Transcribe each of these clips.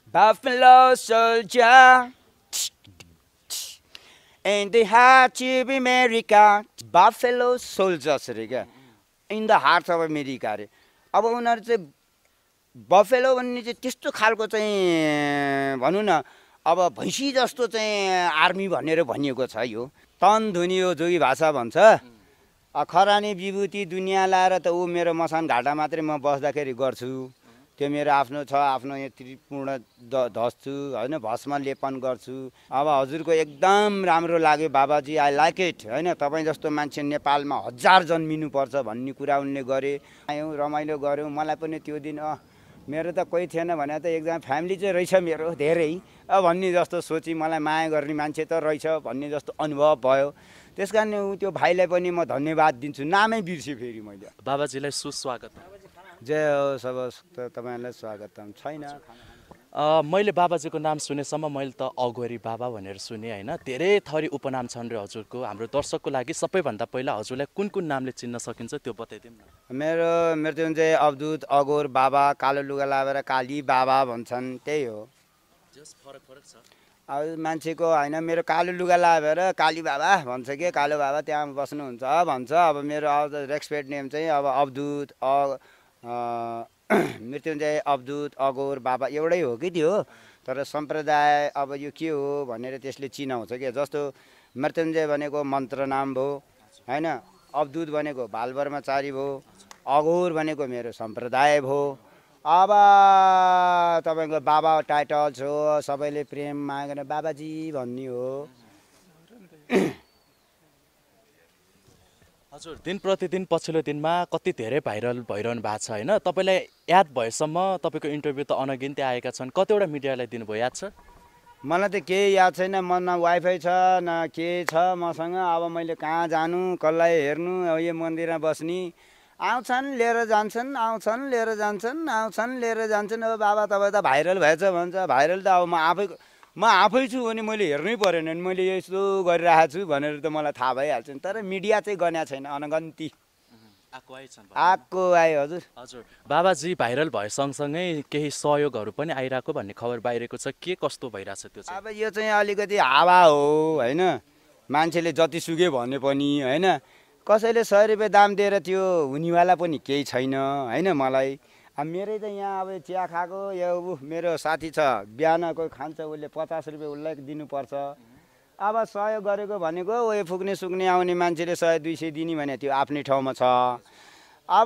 Buffalo soldier in the heart of America. Buffalo soldiers अरे क्या in the heart of America अरे अब उनीहरू चाहिँ बफेलो भन्ने चाहिँ त्यस्तो खालको चाहिँ भनौँ न अब भैँसी जस्तो चाहिँ आर्मी भनेर भनिएको छ यो तन धुनी हो जोगी भाषा भन्छ खरानी विभूति दुनियाँ लाएर त ऊ मेरो मसान घाटा मात्रै म बस्दाखेरि गर्छु त्यो मेरो आफ्नो छ आफ्नो यहाँ त्रिपूर्ण धस्छु होइन भस्म लेपन गर्छु अब हजुरको एकदम राम्रो लाग्यो बाबाजी आई लाइक इट होइन तपाईँ जस्तो मान्छे नेपालमा 1000 जन्मिनुपर्छ भन्ने कुरा उनले गरे आयौँ रमाइलो गऱ्यौँ मलाई पनि त्यो दिन मेरो त कोही थिएन भने त एकजना फ्यामिली चाहिँ रहेछ मेरो धेरै भन्ने जस्तो सोची मलाई माया गर्ने मान्छे त रहेछ भन्ने जस्तो अनुभव भयो त्यस कारण त्यो भाइलाई पनि म धन्यवाद दिन्छु नामै बिर्सेँ फेरि मैले बाबाजीलाई सुस्वागत जय हो सब तपाईँलाई स्वागतम छैन मैले बाबाजीको नाम सुनेसम्म मैले त अघोरी बाबा भनेर सुने होइन धेरै थरी उपनाम छन् र हजुरको हाम्रो दर्शकको लागि सबैभन्दा पहिला हजुरलाई कुन कुन नामले चिन्न सकिन्छ त्यो बताइदिउँ न मेरो मृत्युञ्जय अवधूत अघोर बाबा कालो लुगा लाएर काली बाबा भन्छन् त्यही हो फरक फरक छ अब मान्छेको होइन मेरो कालो लुगा लाएर काली बाबा भन्छ कि कालो बाबा त्यहाँ बस्नुहुन्छ भन्छ अब मेरो रेस्पेक्ट नेम चाहिँ अब अवधूत मृत्युञ्जय अवधूत अघोर बाबा एउटै हो कि त्यो तर सम्प्रदाय अब यो के हो भनेर त्यसले चिनाउँछ क्या जस्तो मृत्युञ्जय भनेको मन्त्र नाम भयो होइन अवधूत भनेको बाल ब्रह्मचारी भयो अघोर भनेको मेरो सम्प्रदाय भयो अब तपाईँको बाबा टाइटल्स हो सबैले प्रेम मागेर बाबाजी भन्ने हो हजुर दिन प्रतिदिन पछिल्लो दिनमा कति धेरै भाइरल भइरहनु भएको छ होइन तपाईँलाई याद भएसम्म तपाईँको इन्टरभ्यू त अनगिन्ती आएका छन् कतिवटा मिडियालाई दिनुभयो याद छ मलाई त केही याद छैन म न वाइफाई छ न के छ मसँग अब मैले कहाँ जानु कसलाई हेर्नु यो मन्दिरमा बस्ने आउँछन् लिएर जान्छन् आउँछन् लिएर जान्छन् आउँछन् लिएर जान्छन् अब बाबा तपाईँ त भाइरल भएछ भन्छ भाइरल त अब म आफै छु भने मैले हेर्नै परेन नि मैले यस्तो गरिरहेको छु भनेर त मलाई थाहा भइहाल्छ नि तर मिडिया चाहिँ गन्या छैन अनगन्ती आएको आयो हजुर हजुर बाबाजी भाइरल भए सँगसँगै केही सहयोगहरू पनि आइरहेको भन्ने खबर बाहिरको छ के कस्तो भइरहेछ त्यो चाहिँ अब यो चाहिँ अलिकति हावा हो होइन मान्छेले जतिसुकै भने पनि होइन कसैले 100 रुपियाँ दाम दिएर त्यो हुनेवाला पनि केही छैन होइन मलाई अब मेरै त यहाँ अब चिया खाएको यो मेरो साथी छ बिहान कोही खान्छ उसले 50 रुपियाँ उसलाई दिनुपर्छ अब सहयोग गरेको भनेको उयो फुक्ने सुक्ने आउने मान्छेले 100-200 दिने भने त्यो आफ्नै ठाउँमा छ अब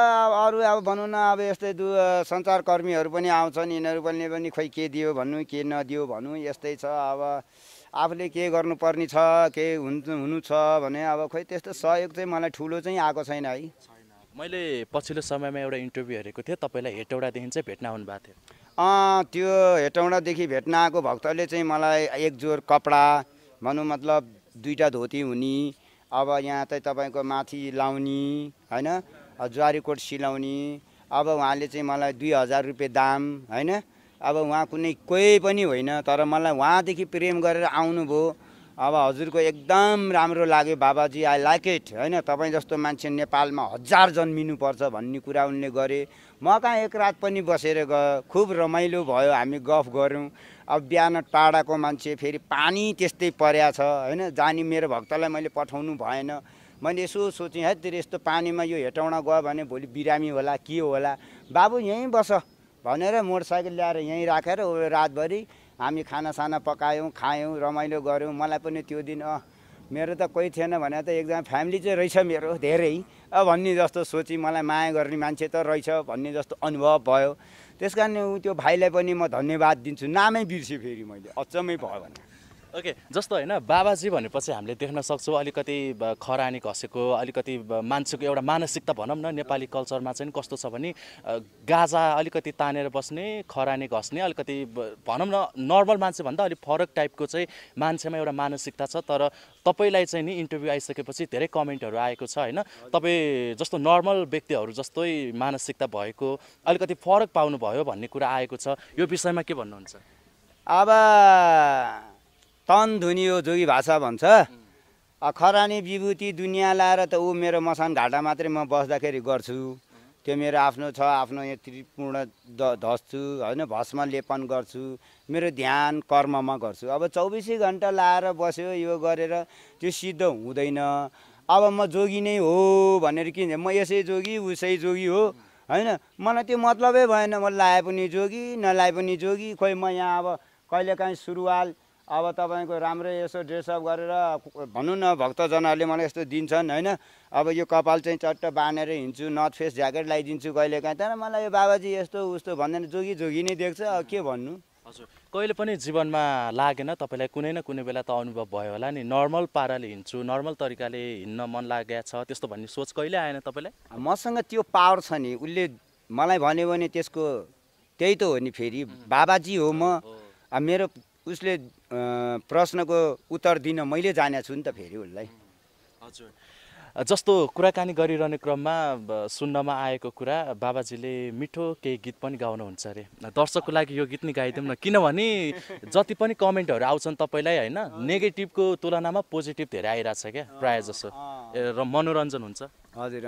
अरू अब भनौँ न अब यस्तै सञ्चारकर्मीहरू पनि आउँछन् यिनीहरू पनि खोइ के दियो भन्नु के नदियो भन्नु यस्तै छ अब आफूले के गर्नुपर्ने छ के हुनु छ भने अब खोइ त्यस्तो सहयोग चाहिँ मलाई ठुलो चाहिँ आएको छैन है मैले पछिल्लो समयमा एउटा इन्टरभ्यू हेरेको थिएँ तपाईँलाई हेटौडादेखि चाहिँ भेट्न आउनु भएको थियो त्यो हेटौडादेखि भेट्न आएको भक्तले चाहिँ मलाई एक जोर कपडा भनौँ मतलब 2टा धोती हुने अब यहाँ चाहिँ तपाईँको माथि लाउने होइन ज्वारीकोट सिलाउने अब उहाँले चाहिँ मलाई 2000 रुपियाँ दाम होइन अब उहाँ कुनै कोही पनि होइन तर मलाई उहाँदेखि प्रेम गरेर आउनुभयो अब हजुरको एकदम राम्रो लाग्यो बाबाजी आई लाइक इट होइन तपाईँ जस्तो मान्छे नेपालमा 1000 जन्मिनुपर्छ भन्ने कुरा उनले गरे म कहाँ एक रात पनि बसेर खुब रमाइलो भयो हामी गफ गऱ्यौँ अब बिहान टाढाको मान्छे फेरि पानी त्यस्तै पर्या छ होइन जाने मेरो भक्तलाई मैले पठाउनु भएन मैले यसो सोचेँ है तेरो यस्तो पानीमा यो हेटौँडा गयो भने भोलि बिरामी होला के होला बाबु यहीँ बस भनेर मोटरसाइकल ल्याएर यहीँ राखेर रातभरि हामी खानासाना पकायौँ खायौँ रमाइलो गऱ्यौँ मलाई पनि त्यो दिन मेरो त कोही थिएन भने त एकजना फ्यामिली चाहिँ रहेछ मेरो धेरै भन्ने जस्तो सोची मलाई माया गर्ने मान्छे त रहेछ भन्ने जस्तो अनुभव भयो त्यस कारण त्यो भाइलाई पनि म धन्यवाद दिन्छु नामै बिर्सेँ फेरि मैले अचम्मै भयो भने ओके जस्तो होइन बाबाजी भनेपछि हामीले देख्न सक्छौँ अलिकति खरानी घसेको अलिकति मान्छेको एउटा मानसिकता भनौँ न नेपाली कल्चरमा चाहिँ कस्तो छ भने गाजा अलिकति तानेर बस्ने खरानी घस्ने अलिकति भनौँ न नर्मल मान्छेभन्दा अलिक फरक टाइपको चाहिँ मान्छेमा एउटा मानसिकता छ तर तपाईँलाई चाहिँ नि इन्टरभ्यू आइसकेपछि धेरै कमेन्टहरू आएको छ होइन तपाईँ जस्तो नर्मल व्यक्तिहरू जस्तै मानसिकता भएको अलिकति फरक पाउनुभयो भन्ने कुरा आएको छ यो विषयमा के भन्नुहुन्छ अब तन धुनी हो जोगी भाषा भन्छ खरानी विभूति दुनियाँ लाएर त ऊ मेरो मसान घाटा मात्रै म बस्दाखेरि गर्छु त्यो मेरो आफ्नो छ, आफ्नो यहाँ त्रिपूर्ण धस्छु होइन, भस्म लेपन गर्छु, मेरो ध्यान कर्ममा गर्छु। अब 24 घन्टा लाएर बस्यो यो गरेर त्यो सिद्ध हुँदैन। अब म जोगी नै हो भनेर किन म यसै जोगी उसै जोगी हो होइन, मलाई त्यो मतलबै भएन। म लाए पनि जोगी नलाए पनि जोगी। खोइ म यहाँ अब कहिलेकाहीँ सुरुवाल अब तपाईँको राम्रै यसो ड्रेसअप गरेर भनौँ न, भक्तजनहरूले मलाई यस्तो दिन्छन् होइन, अब यो कपाल चाहिँ चट्ट बाँधेर हिँड्छु, नर्थ फेस ज्याकेट लगाइदिन्छु कहिलेकाहीँ। तर मलाई यो बाबाजी यस्तो उस्तो भन्दैन, जोगी जोगी नै देख्छ। अब के भन्नु। हजुर, कहिले पनि जीवनमा लागेन तपाईँलाई कुनै न कुनै बेला त अनुभव भयो होला नि, नर्मल पाराले हिँड्छु, नर्मल तरिकाले हिँड्न मन लागेको छ, त्यस्तो भन्ने सोच कहिले आएन तपाईँलाई? मसँग त्यो पावर छ नि, उसले मलाई भन्यो भने त्यसको त्यही त हो नि। फेरि बाबाजी हो म, मेरो उसले प्रश्नको उत्तर दिन मैले जानेको छु नि त फेरि उसलाई। हजुर, जस्तो कुराकानी गरिरहने क्रममा सुन्नमा आएको कुरा, बाबाजीले मिठो केही गीत पनि गाउनुहुन्छ अरे। दर्शकको लागि यो गीत नि गाइदिउँ न, किनभने जति पनि कमेन्टहरू आउँछन् तपाईँलाई होइन, नेगेटिभको तुलनामा पोजिटिभ धेरै आइरहेछ क्या प्रायः जसो, र मनोरञ्जन हुन्छ। हजुर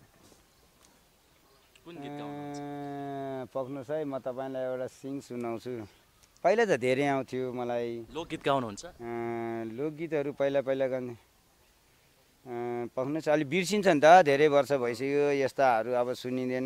कुन गीत गाउनुहुन्छ? पक्नुहोस् है, म तपाईँलाई एउटा सिङ सुनाउँछु। पहिला त धेरै आउँथ्यो मलाई। लोकगीत गाउनुहुन्छ? लोकगीतहरू पहिला गाउने। पक्नुहोस् अलि बिर्सिन्छ नि त, धेरै वर्ष भइसक्यो यस्ताहरू, अब सुनिँदैन।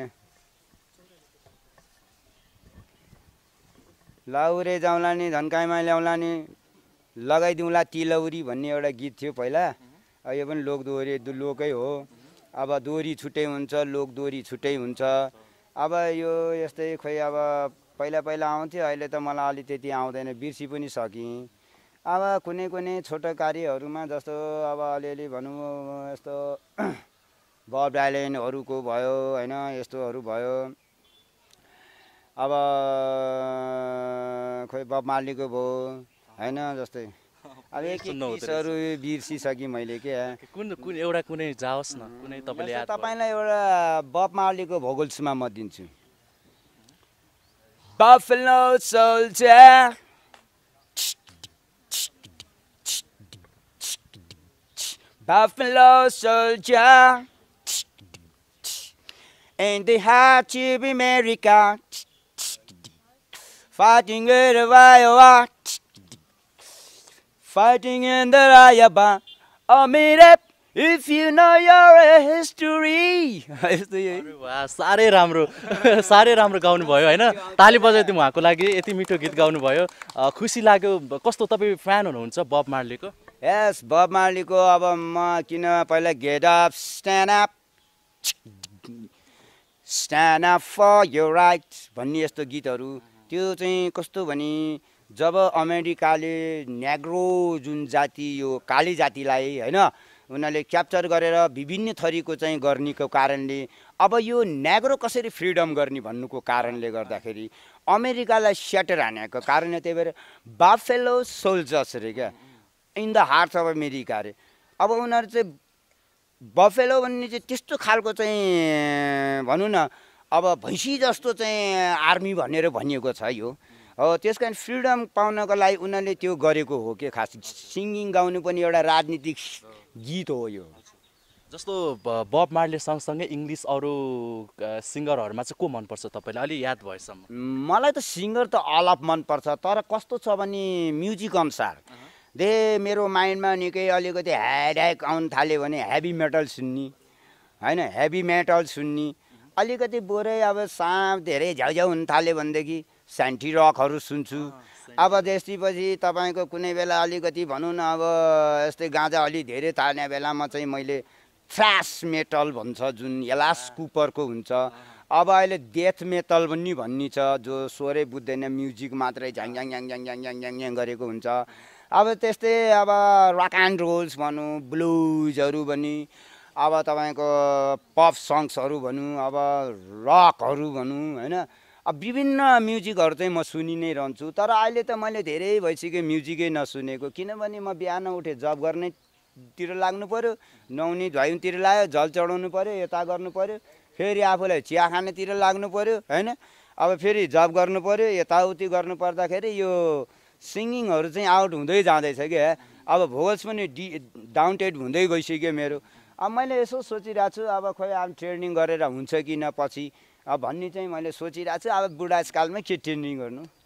लाउरे जाउँला नि धनकाइमा ल्याउला नि लगाइदिउँला तिलौरी भन्ने एउटा गीत थियो पहिला। यो पनि लोक दोहोरी लोकै हो। अब दोहोरी छुट्टै हुन्छ, लोक दोहोरी छुट्टै हुन्छ। अब यो यस्तै खोइ अब पहिला आउँथ्यो, अहिले त मलाई अलि त्यति आउँदैन, बिर्सी पनि सकेँ। अब कुनै छोटो कार्यहरूमा जस्तो अब अलिअलि भनौँ यस्तो बब डाइलेनहरूको भयो होइन, यस्तोहरू भयो। अब खोइ बब मार्लीको भयो होइन, जस्तै अब एकहरू बिर्सिसकेँ मैले के। कुन एउटा कुनै जाओस् न, कुनै तपाईँले याद? तपाईँलाई एउटा बब मार्लीको भोगल्समा म दिन्छु। Buffalo soldier, Buffalo soldier, in the heart of America, fighting with the Iowa, fighting in the Iowa. Oh, meet up if you know your history. साह्रै राम्रो गाउनुभयो होइन, ताली बजाइदिउँ उहाँको लागि, यति मिठो गीत गाउनुभयो, खुसी लाग्यो। कस्तो तपाईँ फ्यान हुनुहुन्छ बब मार्लीको? यस, बब मार्लीको अब म किन पहिला get up stand up for your right भन्ने यस्तो गीतहरू, त्यो चाहिँ कस्तो भने जब अमेरिकाले नेग्रो जुन जाति, यो काली जातिलाई होइन, उनीहरूले क्याप्चर गरेर विभिन्न थरीको चाहिँ गर्नेको कारणले अब यो नेग्रो कसरी फ्रिडम गर्ने भन्नुको कारणले गर्दाखेरि अमेरिकालाई स्याटर हानेको कारणले, त्यही भएर बाफेलो सोल्जर्स अरे क्या, in the heart of America अरे। अब उनीहरू चाहिँ बफेलो भन्ने चाहिँ त्यस्तो खालको चाहिँ भनौँ न, अब भैँसी जस्तो चाहिँ आर्मी भनेर भनिएको छ यो हो। त्यस कारण फ्रिडम पाउनको लागि उनीहरूले त्यो गरेको हो कि, खास सिङ्गिङ गाउनु पनि एउटा राजनीतिक गीत हो यो। जस्तो बब मार्ली सँगसँगै इङ्ग्लिस अरू सिङ्गरहरूमा चाहिँ को मनपर्छ तपाईँलाई, अलि याद भएसम्म? मलाई त सिङ्गर त अलप मनपर्छ, तर कस्तो छ भने म्युजिक अनुसार मेरो माइन्डमा निकै अलिकति हेडेक आउनु थाल्यो भने हेभी मेटल सुन्ने होइन, हेभी मेटल सुन्ने। अलिकति बोरै अब धेरै झ्याउझ्याउ हुन थाल्यो भनेदेखि सेन्टी रकहरू सुन्छु। अब त्यसपछि तपाईँको कुनै बेला अलिकति भनौँ न, अब यस्तै गाँजा अलि धेरै तार्ने बेलामा चाहिँ मैले थ्रास मेटल भन्छ जुन एलास कुपरको हुन्छ। अब अहिले डेथ मेटल पनि भन्ने छ, जो स्वरै बुझ्दैन, म्युजिक मात्रै झ्याङ झ्याङ झ्याङ झ्याङ झ्याङ झ्याङ झ्याङ झ्याङ गरेको हुन्छ। अब त्यस्तै अब रक एन्ड रोल्स भनौँ, ब्लुजहरू पनि, अब तपाईँको पप सङ्ग्सहरू भनौँ, अब रकहरू भनौँ होइन, अब विभिन्न म्युजिकहरू चाहिँ म सुनि नै रहन्छु। तर अहिले त मैले धेरै भइसक्यो म्युजिकै नसुनेको, किनभने म बिहान उठे जब गर्नेतिर लाग्नु पऱ्यो, नुहाउने धुवाइतिर लाग्यो, जल चढाउनु पऱ्यो, यता गर्नु पऱ्यो, फेरि आफूलाई चिया खानेतिर लाग्नु पऱ्यो होइन, अब फेरि जब गर्नु पऱ्यो, यताउति गर्नु पर्दाखेरि यो सिङ्गिङहरू चाहिँ आउट हुँदै जाँदैछ क्या। अब भोकल्स पनि डाउनटेड हुँदै गइसक्यो मेरो। अब मैले यसो सोचिरहेको छु अब खोइ अब ट्रेनिङ गरेर हुन्छ कि न पछि अब भन्ने चाहिँ मैले सोचिरहेको छु अब बुढासकालमै के ट्रेनिङ गर्नु।